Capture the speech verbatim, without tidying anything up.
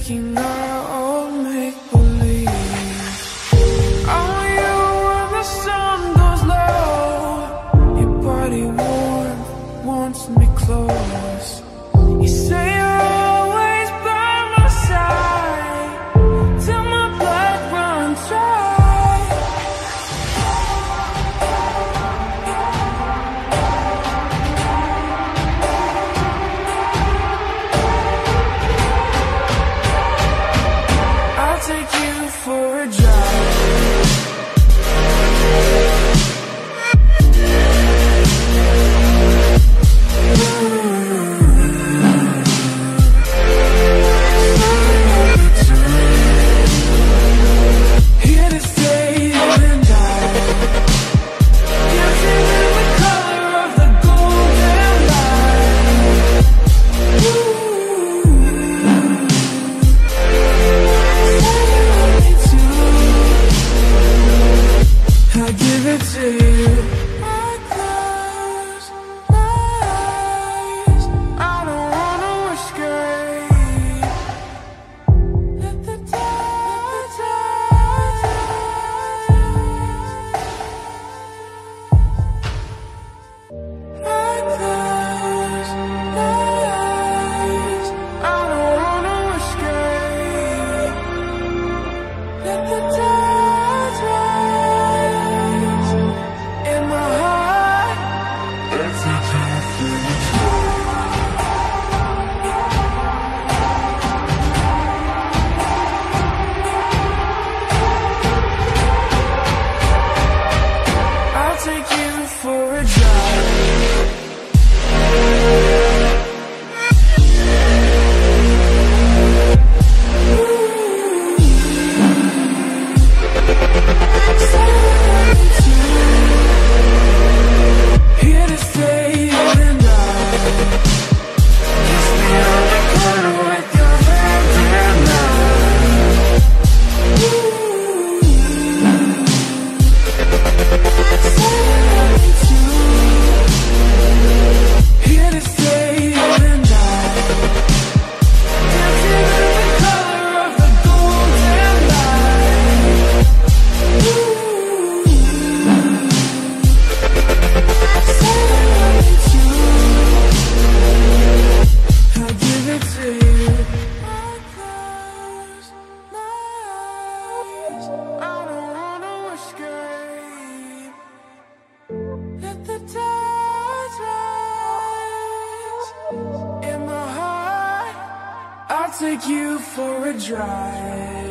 breaking our old make-believe. I want you when the sun goes low. Your body warm, wants me close. You say you're always by my side till my blood runs dry. I'll take you for a drive. I'll take you for a drive.